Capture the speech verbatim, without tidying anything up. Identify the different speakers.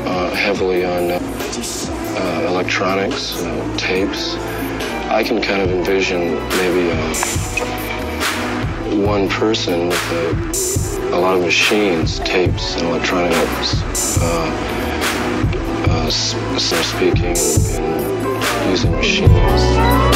Speaker 1: uh, heavily on uh, uh, electronics, uh, tapes. I can kind of envision maybe uh, one person with a, a lot of machines, tapes, and electronics, uh, uh, speaking and using machines.